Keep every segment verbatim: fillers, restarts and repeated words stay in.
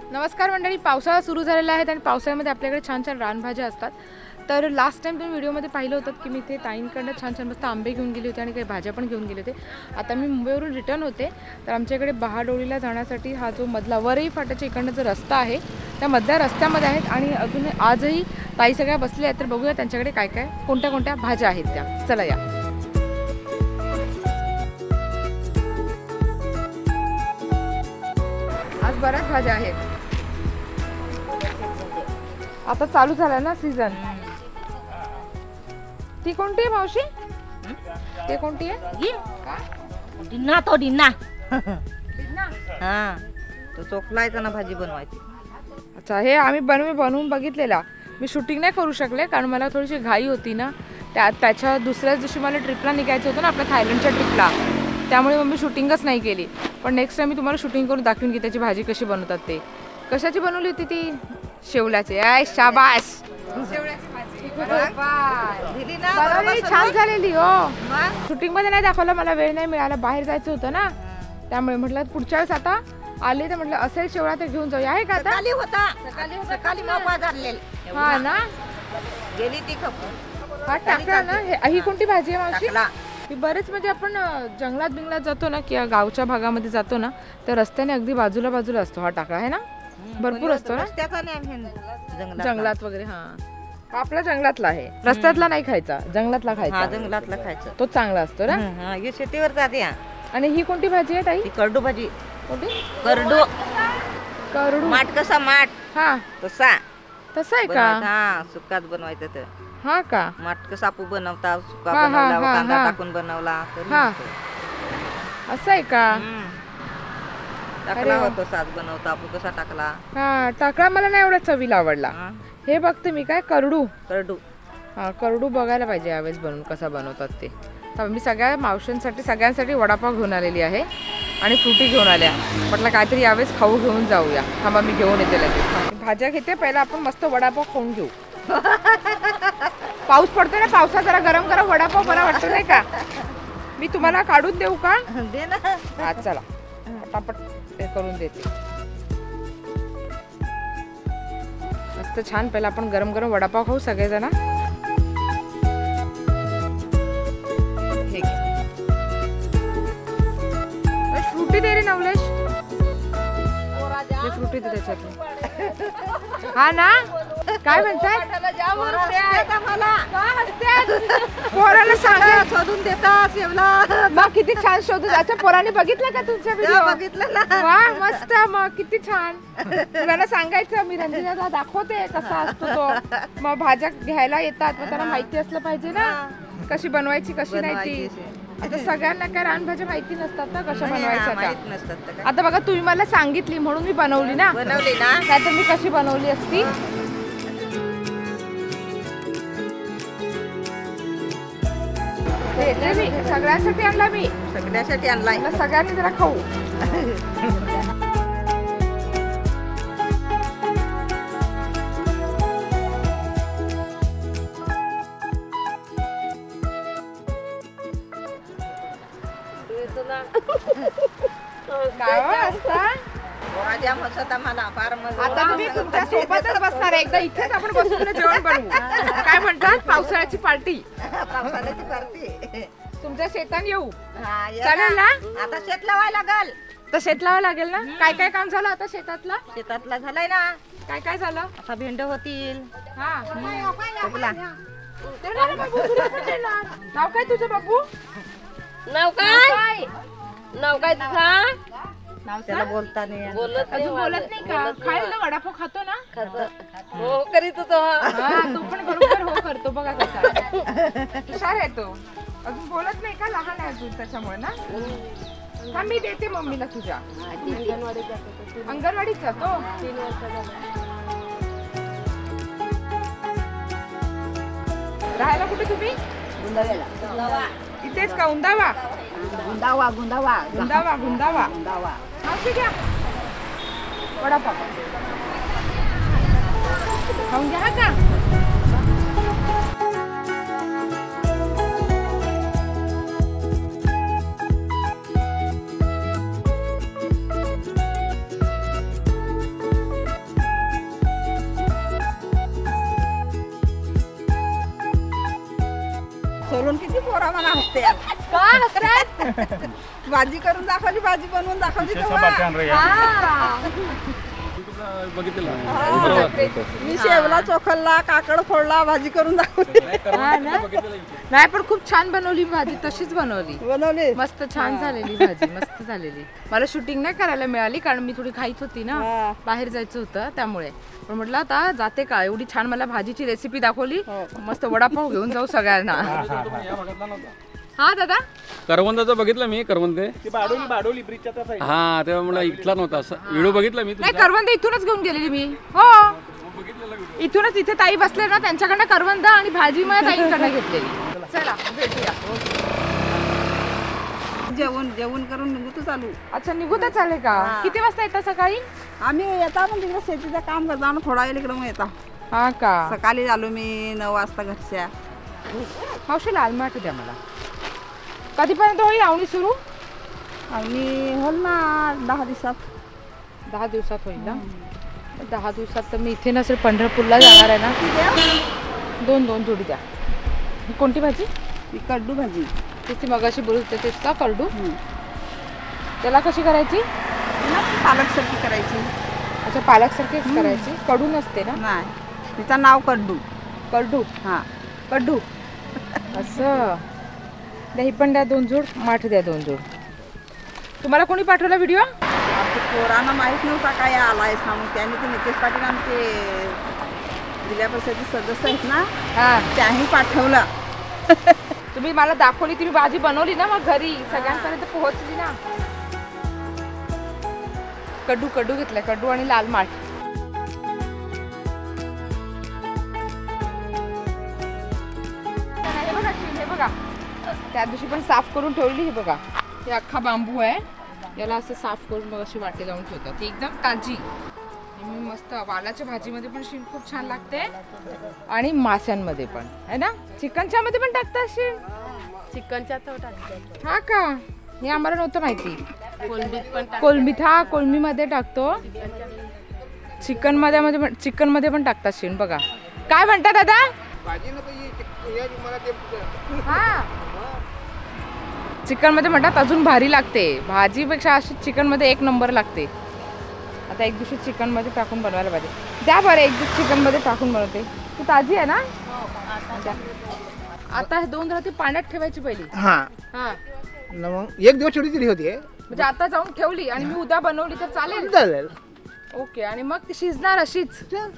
नमस्कार मंडळी, पावसाळा सुरू झालेला आहे आणि पावसाळ्यामध्ये आपल्याकडे छान छान रानभाज्या असतात. तर लास्ट टाइम तुम्ही व्हिडिओमध्ये पाहिलं होतं की मी ते ताईंकडनं छान छान मस्त आंबे घेऊन गेले होते आणि काही भाज्या पण घेऊन गेले होते. आता मी मुंबईवरून रिटर्न होते, तर आमच्याकडे बहाडोलीला जाण्यासाठी हा जो मधला वरई फाट्याच्या इकडनं जो रस्ता आहे त्या मधल्या रस्त्यामध्ये आहेत आणि अजून आजही ताई सगळ्या बसल्या आहेत. तर बघूया त्यांच्याकडे काय काय कोणत्या कोणत्या भाज्या आहेत त्या. चला या. आज बऱ्याच भाज्या आहेत. आता चालू झाला ना सीझन. ती कोणती आहे मावशी? ते कोणती आहे? डिन्ना तो डिन्ना. डिन्ना? हा, तो चोखलायचा ना भाजी बनवायची. अच्छा, हे आम्ही बनवून बनवून बघितलेला. मी शूटिंग नाही करू शकले कारण मला थोडीशी घाई होती ना. त्या त्याच्या दुसऱ्याच दिवशी मला ट्रिपला निघायचं होतं ना, आपल्या थायलंडच्या ट्रिपला. त्यामुळे मग मी शूटिंगच नाही केली. पण नेक्स्ट टाइम मी तुम्हाला शूटिंग करून दाखवून की त्याची भाजी कशी बनवतात ते. कशाची बनवली होती ती? शेवल्याची. आय शाबाश. शेवल्याची भाजी दिली ना, बनवली छान झालेली. हो, शूटिंग मध्ये नाही दाखवलं, मला वेळ नाही मिळाला, बाहेर जायचं होतं ना. त्यामुळे म्हटलं पुढच्या वेळेस आता आले तर म्हटलं असेल शेवळा तर घेऊन जाऊ. आहे का आता? सकाळी होता सकाळी सकाळी मोपा झालेल. हा ना, गेली ती खपून. हा टाकला ना. ही कोणती भाजी आहे मावशी? टाकला. ही बरेच म्हणजे आपण जंगलात बिंगलात जातो ना किंवा गावच्या भागामध्ये जातो ना, तर रस्त्याने अगदी बाजूला बाजूला असतो हा टाकला, आहे ना. भरपूर असतो ना जंगलात वगैरे. हा, आपला जंगलातला आहे, रस्त्यातला नाही खायचा, जंगलातला खायचा. जंगलातला खायचा तो चांगला असतो ना. हे शेतीवर जाते. आणि ही कोणती भाजी आहे ताई? करडू भाजी. कोणती? करडू. करडू. माठ कसा माठ हा तसा. तसा आहे का? हा, सुकाच बनवायचं तर. हा का? माठ कसा आपू बनवता, सुका हा, हा, बनवला, हा, कांदा हा. टाकून बनवला तर हा. असं आहे का? टाकला होतो साज बनवता आपू कसा टाकला. हा, टाकला मला नाही एवढा चवीला आवडला. हा. हे बघते मी काय करडू. करडू. हा, करडू बघायला पाहिजे यावेळेस बनवून कसा बनवतात ते. तर मी सगळ्या मावशांसाठी सगळ्यांसाठी वडापाव घेऊन आलेली आहे आणि फ्रुटी घेऊन आल्या. म्हटलं काहीतरी यावेळेस खाऊ घेऊन जाऊया. थांबा मी घेऊन येते लगेच. भाज्या घेते, पहिला आपण मस्त वडापाव खाऊन घेऊ. पाऊस पडतोय ना, पावसात जरा गरम गरम वडापाव बरा वाटतो नाही का. मी तुम्हाला काढून देऊ का? दे ना. हा चला, पटापट ते करून देते. मस्त छान. पहिला आपण गरम गरम वडापाव खाऊ सगळेजण. फ्रुटी दे रे नवलेश. फ्रुटी दे त्याच्यातली. हा ना, काय म्हणतात? पोराला सांगा शोधून देता शेवला. मग किती छान शोधून. अच्छा, पोराने बघितलं का तुमच्या व्हिडिओ? बघितलं ना. वा मस्त. मग किती छान. मुलांना सांगायचं मी रंजिताला दाखवते कसा असतो तो. मग भाज्या घ्यायला येतात, मग त्यांना माहिती असलं पाहिजे ना कशी बनवायची कशी नाही ती. आता सगळ्यांना काय रानभाज्या माहिती नसतात ना कशा बनवायच्या. आता बघा, तुम्ही मला सांगितली म्हणून मी बनवली ना. बनवली ना, काय तर मी कशी बनवली असती. सगळ्यांसाठी आणला मी. सगळ्यासाठी आणलाय. सगळ्यांनी जरा खाऊ. आता तुम्ही तुमच्या सोबतच बसणार आहे. एकदा इथेच आपण बसून जेवण बनवू. काय म्हणतात? पावसाळ्याची पार्टी. पावसाळ्याची पार्टी. तुमच्या शेतात येऊ चालेल ना? आता शेत लावायला लागल. तर शेत लावायला लागेल ना. काय काय काम झालं आता शेतातला? शेतातला झालाय ना. काय काय झालं? आता भेंड होतील. हा, टोकला. नाव काय तुझं बाबू? नाव काय? नाव काय तुझा? त्याला बोलता नाही बोलत नाही. बोलत नाही का? खायला वडापाव खातो ना. हो करीत होतो. हा, तो पण बरोबर हो करतो. बघा कसा हुशार आहे तो. अजून बोलत नाही का? लहान आहे अजून त्याच्यामुळे ना. हा, मी देते मम्मीला तुझ्या. अंगणवाडीत जातो. तीन वर्षाचा. राहायला कुठे तुम्ही? गुंदाव्याला. इथेच का? उंदावा. गुंदावा गुंदावा गुंदावा गुंदावा गुंदावा. मावशी घ्या वडापाव. खाऊन घ्या का? म्हणून किती पोरा मला हसते का हसतात? भाजी करून दाखवली, भाजी बनवून दाखवली तेव्हा. हा. मी शेवला चोखलला, काकड फोडला, भाजी करून दाखवली. हा ना? नाही पण खूप छान बनवली भाजी, तशीच बनवली, बनवली मस्त छान झालेली भाजी, मस्त झालेली. मला शूटिंग नाही करायला मिळाली कारण मी थोडी घाईत होती ना, हा. बाहेर जायचं होतं त्यामुळे. पण म्हटलं आता जाते का, एवढी छान मला भाजीची रेसिपी दाखवली, मस्त वडापाव घेऊन जाऊ सगळ्यांना. हा दादा, करवंदाचं बघितलं मी, करवंदे बाडोली बाडोली ब्रिजच्या त्या साईड. हा तेव्हा मला इथला नव्हता असं व्हिडिओ बघितला मी नाही करवंद इथूनच घेऊन गेलेली मी. हो इथूनच, इथे ताई बसले ना त्यांच्याकडनं करवंद आणि भाजी मला ताईंकडनं घेतलेली. चला भेटूया. जेवण जेवण करून निघू तू चालू. अच्छा निघूतच आले का? किती वाजता येता सकाळी? आम्ही येता पण तिकडे शेतीचं काम करतो आणि थोडा वेळ इकडे मग येता. हा का? सकाळी आलो मी नऊ वाजता घरच्या. मावशी लाल माठ द्या मला. कधीपर्यंत होईल आवणी सुरू? आणि होल ना दहा दिवसात. दहा दिवसात होईल ना? दहा दिवसात तर मी इथे नसेल, पंढरपूरला जाणार आहे ना. दोन दोन जोडी द्या. ही कोणती भाजी? ही कडू भाजी. ती मगाशी बोलत होते तेच का, कडू? त्याला कशी करायची? पालक सारखी करायची. अच्छा पालक सारखीच करायची, कडू नसते ना? नाही, तिचं नाव कडू. कडू? हा कडू असं. दही पण द्या दोन जोड, माठ द्या दोन जोड. तुम्हाला कोणी पाठवला व्हिडिओ? आमच्या पोरांना माहीत नव्हता काय आलाय सांगून. त्याने ते नितेश पाटील आमचे जिल्हा परिषदेचे सदस्य आहेत ना, हा त्याही पाठवलं. तुम्ही मला दाखवली, तुम्ही भाजी बनवली ना मग घरी सगळ्यांपर्यंत पोहोचली ना. कडू कडू घेतलाय, कडू आणि लाल माठ. हे बघा हे बघा, त्या दिवशी पण साफ करून ठेवली. हे बघा हे अख्खा बांबू आहे, याला असं साफ करून मग अशी वाटे लावून ठेवतात. ती एकदम ताजी मस्त. वालाच्या भाजीमध्ये पण शीण खूप छान लागते आणि माशांमध्ये पण आहे ना. चिकनच्या मध्ये पण टाकतात शीण? चिकनच्या तो टाकतो. हा का? हे आम्हाला नव्हतं माहिती. कोलंबीत पण टाकतो. कोलंबीत, हा कोलंबीमध्ये टाकतो. चिकन मध्ये मध्ये पण, चिकन मध्ये पण टाकतात शीण. बघा काय म्हणता दादा? हा चिकन मध्ये म्हणतात अजून भारी लागते भाजीपेक्षा, अशी चिकन मध्ये एक नंबर लागते. आता एक दिवशी चिकन मध्ये टाकून बनवायला पाहिजे. द्या बरं एक दिवस चिकन मध्ये टाकून बनवते. ती ताजी आहे ना? आता हे दोन रात्री पाण्यात ठेवायची पहिली. हा हा मग एक दिवस छोटी दिली होती. म्हणजे आता जाऊन ठेवली आणि मी उद्या बनवली तर चालेल? चालेल. ओके. आणि मग ती शिजणार अशीच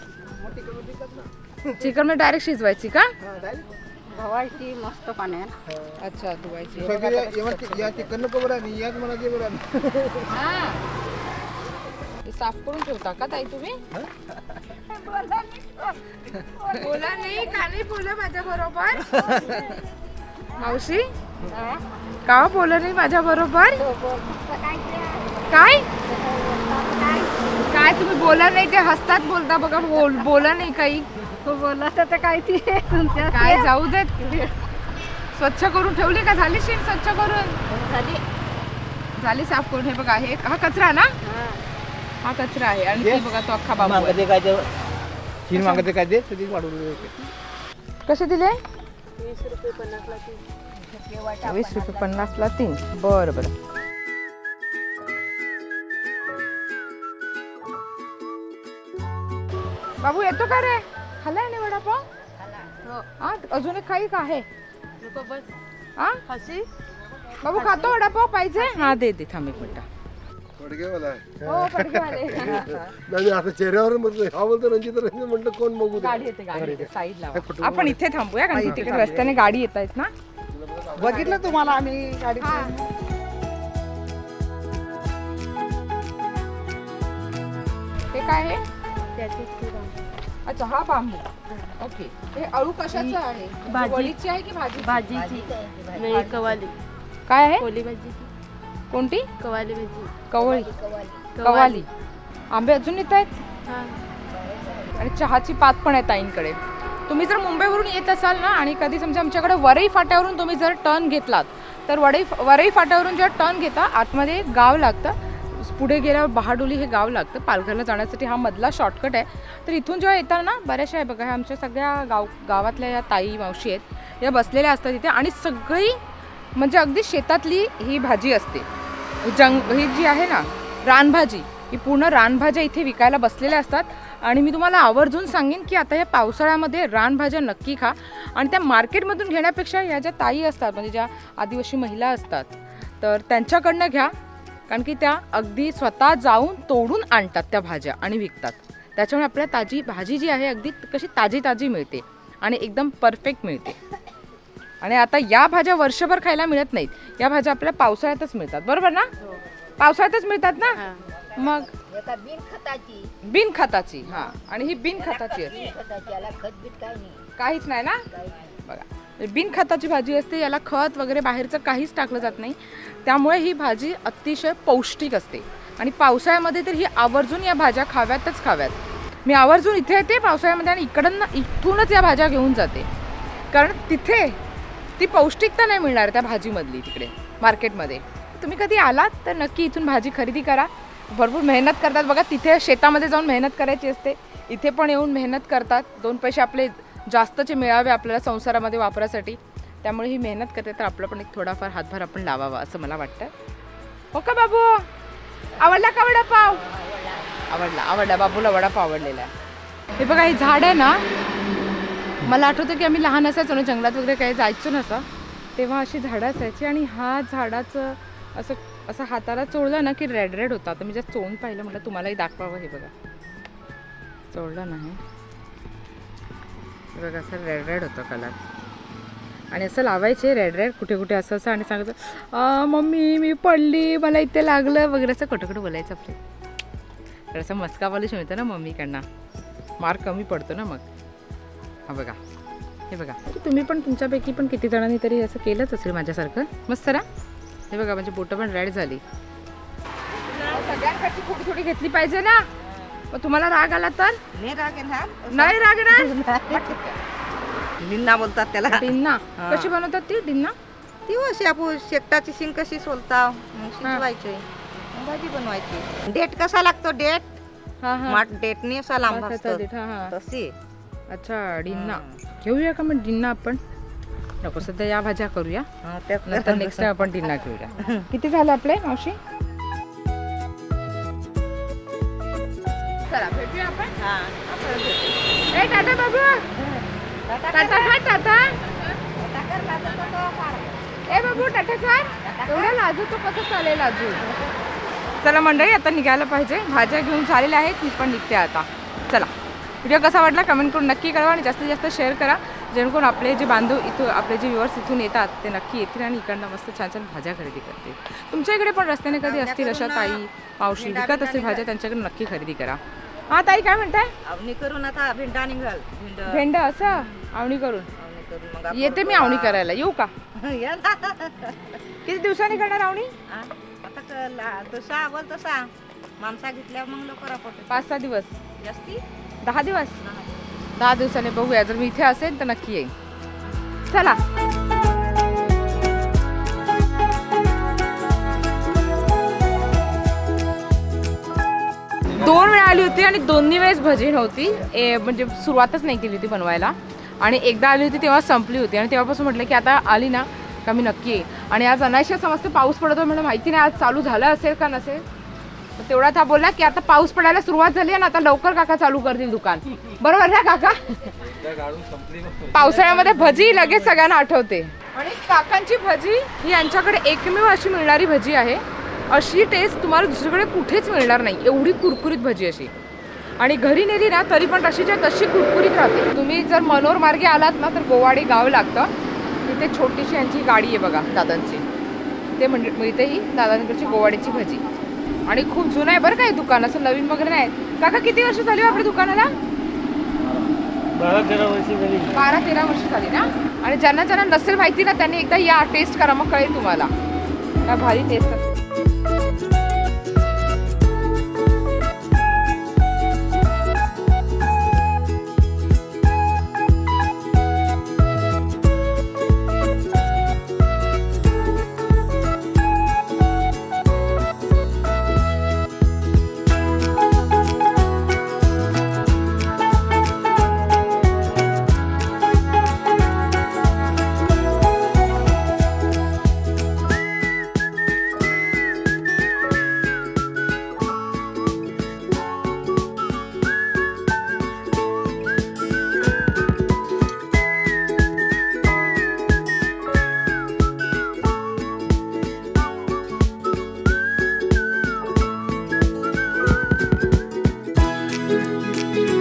चिकन मध्ये डायरेक्ट शिजवायची का? धुवायची मस्त पाण्यात. अच्छा धुवायची. चिकन कवर आणि याच मला ते बरं. हा हे साफ करून ठेवता का ताई तुम्ही? बोला नाही का? नाही बोला माझ्या बरोबर मावशी. का बोला नाही माझ्या बरोबर? काय काय तुम्ही बोला नाही, ते हसतात बोलता बघा. बोल बोला नाही काही. बोला तर काय ती तुमच्या काय जाऊ देत. स्वच्छ करून ठेवली का? झाली शीण स्वच्छ करून? झाली. झाली साफ करून. हे बघा हे हा कचरा ना, हा कचरा आहे. आणि ती बघा तो अख्खा बाबू आहे. काय ते तीन मागते काय ते कधी वाढवले कसे दिले? वीस रुपये पन्नासला तीन. वीस रुपये पन्नासला तीन. बरं बरं. बाबू येतो का रे? खाल्लाय ना वडापाव? हा अजून एक खाई का आहे? नको बस. हा खाशी. बाबू खातो वडापाव? पाहिजे? हा दे दे. थांब एक मिनिट. हो पडकेवाले. आता चेहऱ्यावर म्हटलं कोण बघू दे. गाडी येते, गाडी येते. साईडला आपण इथे थांबूया कारण तिकडे रस्त्याने गाडी येत आहेत ना. बघितलं तुम्हाला आम्ही गाडी. हे काय आहे? त्याची अच्छा हा बांबू. ओके. हे अळू कशाचं आहे? भाजी. वडीची आहे की भाजी? भाजीची नाही, कवाली. काय आहे? कोली भाजी. कोणती? कवाली भाजी. कवळी. कवाली. आंबे अजून येत आहेत. हा. आणि चहाची पात पण आहे ताईंकडे. तुम्ही जर मुंबईवरून येत असाल ना आणि कधी समजा आमच्याकडे वरई फाट्यावरून तुम्ही जर टर्न घेतलात तर वडई वरई फाट्यावरून जेव्हा टर्न घेता आतमध्ये एक गाव लागतं. पुढे गेल्यावर बहाडोली हे गाव लागतं. पालघरला जाण्यासाठी हा मधला शॉर्टकट आहे. तर इथून जेव्हा येताना ना बऱ्याचशा आहे बघा, ह्या आमच्या सगळ्या गाव गावातल्या या ताई मावशी आहेत. या बसलेल्या असतात इथे आणि सगळी म्हणजे अगदी शेतातली ही भाजी असते. जंग ही जी आहे ना रानभाजी, ही पूर्ण रानभाज्या इथे विकायला बसलेल्या असतात. आणि मी तुम्हाला आवर्जून सांगेन की आता या पावसाळ्यामध्ये रानभाज्या नक्की खा. आणि त्या मार्केटमधून घेण्यापेक्षा या ज्या ताई असतात म्हणजे ज्या आदिवासी महिला असतात तर त्यांच्याकडनं घ्या, कारण की त्या अगदी स्वतः जाऊन तोडून आणतात त्या भाज्या आणि विकतात. त्याच्यामुळे आपल्याला ताजी भाजी जी आहे अगदी कशी ताजी ताजी मिळते आणि एकदम परफेक्ट मिळते. आणि आता या भाज्या वर्षभर खायला मिळत नाहीत, या भाज्या आपल्याला पावसाळ्यातच मिळतात, बरोबर ना? पावसाळ्यातच मिळतात ना. मग बिन खताची बिन खताची, हा, आणि ही बिन खताची असते, याला खत बीत काही नाही. काहीच नाही ना. बघा, बिन खताची भाजी असते, याला खत वगैरे बाहेरचं काहीच टाकलं जात नाही. त्यामुळे ही भाजी अतिशय पौष्टिक असते. आणि पावसाळ्यामध्ये तर ही आवर्जून या भाज्या खाव्यातच खाव्यात. मी आवर्जून इथे येते पावसाळ्यामध्ये आणि इकडनं इथूनच या भाज्या घेऊन जाते, कारण तिथे ती पौष्टिकता नाही मिळणार त्या भाजीमधली तिकडे मार्केटमध्ये. तुम्ही कधी आलात तर नक्की इथून भाजी खरेदी करा. भरपूर मेहनत करतात बघा, तिथे शेतामध्ये जाऊन मेहनत करायची असते, इथे पण येऊन मेहनत करतात. दोन पैसे आपले जास्तचे मिळावे आपल्याला संसारामध्ये वापरासाठी, त्यामुळे ही मेहनत करते. तर आपलं पण एक थोडाफार हातभार आपण लावावा असं मला वाटतं. हो का बाबू? आवडला का वडापाव? आवडला आवडला बाबूला वडापाव आवडलेला आहे. हे बघा, हे झाड आहे ना, मला आठवतं की आम्ही लहान असायचो ना, जंगलात वगैरे काही जायचो नसं, तेव्हा अशी झाडं असायची आणि हा झाडाचं असं असं हाताला चोळलं ना की रेड रेड होता. तर मी जस्ट चोळून पाहिलं, म्हटलं तुम्हालाही दाखवावं. हे बघा, चोळलं नाही, हे बघा असं रेड रेड होतं कलर. आणि असं लावायचे रेड रेड कुठे कुठे असं असं आणि सांगायचं मम्मी मी पडली, मला इथे लागलं वगैरे, असं कुठं कुठं बोलायचं आपले. तर असं मस्का पॉलिश मिळतं ना मम्मीकडनं, मार्क कमी पडतो ना मग. हा बघा, हे बघा, तुम्ही पण तुमच्यापैकी पण किती जणांनी तरी असं केलंच असेल माझ्यासारखं. मस्त ना. हे बघा, म्हणजे बोटं पण रेड झाली. सगळ्यांकडची थोडी थोडी घेतली पाहिजे ना. मग तुम्हाला राग आला तर नाही राग येणार, नाही राग येणार. डिन्ना बोलतात त्याला. डिन्ना कशी बनवतात ती डिन्ना? ती अशी आपण शेकटाची शिंग कशी सोलता, मग शिजवायची, मग भाजी बनवायची. डेट कसा लागतो? डेट हा हा, माठ डेटने असा लांब माठाचा असतो देठ, हा हा. तशी. अच्छा, डिन्ना घेऊया का मग? डिन्ना आपण नको सध्या, या भाज्या करूया, हा, त्यात नंतर नेक्स्ट टाइम आपण डिन्ना घेऊया. किती झाले आपले मावशी? चला भेटूया आपण. हा, आपण भेटू. ए टाटा बाबू, टाटा खा टाटा. ए बाबू टाटा खा. एवढं लाजू तो कसं चालेल लाजू. चला मंडळी, आता निघायला पाहिजे. भाज्या घेऊन झालेल्या आहेत, मी पण निघते आता. चला, व्हिडिओ कसा वाटला कमेंट करून नक्की कळवा आणि जास्तीत जास्त शेअर करा, जेणेकरून आपले जे बांधव इथून आपले जे व्ह्युअर्स इथून येतात ते नक्की येतील आणि इकडनं मस्त छान छान भाज्या खरेदी करतील. तुमच्या इकडे पण रस्त्याने कधी असतील अशा ताई मावशी विकत असेल भाज्या, त्यांच्याकडे नक्की खरेदी करा. हा ताई, काय म्हणताय? आवणी करून आता भेंडा निघाल. भेंड भेंड असं आवणी करून आवणी करून मग आपण येते मी आवणी करायला. येऊ का? या ना. किती दिवसांनी करणार आवणी? हा, आता क- ला- तसा आवड तसा माणसा घेतल्यावर मग लवकर आपण पाच सहा दिवस, जास्ती दहा दिवस, दहा दिवसांनी बघूया. जर मी इथे असेल तर नक्की येईल. चला. दोन वेळा आली होती आणि दोन्ही वेळेस भजी नव्हती, ए म्हणजे सुरुवातच नाही केली होती बनवायला. आणि एकदा आली होती तेव्हा संपली होती आणि तेव्हापासून म्हटलं की आता आली ना का मी नक्की येईल. आणि आज अनायशा समजते पाऊस पडतो, म्हणून माहिती नाही आज चालू झालं असेल का नसेल. तेवढा हा बोलला की आता पाऊस पडायला सुरुवात झाली आणि आता लवकर काका चालू करतील दुकान. बरोबर ना काका? पावसाळ्यामध्ये भजी लगेच सगळ्यांना आठवते. आणि काकांची भजी ही यांच्याकडे एकमेव अशी मिळणारी भजी आहे. अशी टेस्ट तुम्हाला दुसरीकडे कुठेच मिळणार नाही, एवढी कुरकुरीत भजी अशी. आणि घरी नेली ना तरी पण तशीच्या तशी कुरकुरीत राहते. तुम्ही जर मनोर मार्गे आलात ना तर गोवाडी गाव लागतं, तिथे छोटीशी यांची गाडी आहे बघा दादांची, ते म्हणजे मिळते ही दादांकडची गोवाडीची भजी. आणि खूप जुनं आहे बरं का हे दुकान, असं नवीन वगैरे नाही. काका किती वर्ष झाली आपल्या दुकानाला? बारा तेरा वर्षी झाली. बारा तेरा वर्ष झाली ना. आणि ज्यांना ज्यांना नसेल माहिती ना त्यांनी एकदा या टेस्ट करा, मग कळेल तुम्हाला काय भारी टेस्ट. आहे